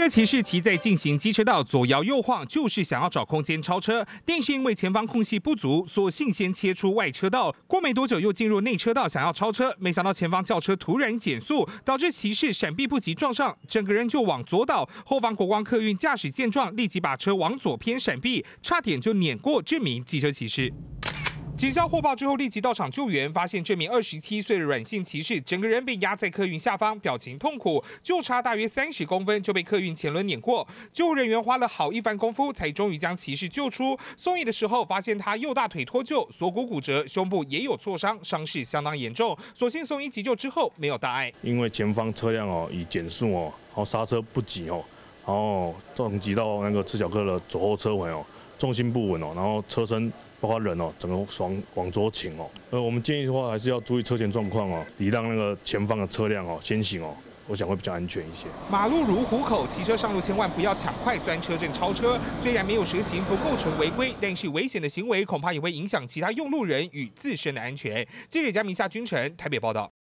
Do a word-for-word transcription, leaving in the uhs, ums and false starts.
车骑士骑在进行机车道左摇右晃，就是想要找空间超车，但是因为前方空隙不足，索性先切出外车道。过没多久又进入内车道，想要超车，没想到前方轿车突然减速，导致骑士闪避不及撞上，整个人就往左倒。后方国光客运驾驶见状，立即把车往左偏闪避，差点就碾过这名机车骑士。 警消获报之后，立即到场救援，发现这名二十七岁的软性骑士整个人被压在客运下方，表情痛苦，就差大约三十公分就被客运前轮碾过。救护人员花了好一番功夫，才终于将骑士救出。送医的时候，发现他右大腿脱臼，锁骨骨折，胸部也有挫伤，伤势相当严重。所幸送医急救之后没有大碍。 因为前方车辆哦以减速哦，然后刹车不及哦，然后撞击到那个赤小客的左后车尾哦，重心不稳哦，然后车身。 包括人哦，整个往往左倾哦。呃，我们建议的话，还是要注意车前状况哦，礼让那个前方的车辆哦先行哦，我想会比较安全一些。 马路如虎口，骑车上路千万不要抢快钻车阵超车。虽然没有蛇行，不构成违规，但是危险的行为恐怕也会影响其他用路人与自身的安全。记者江明夏君城台北报道。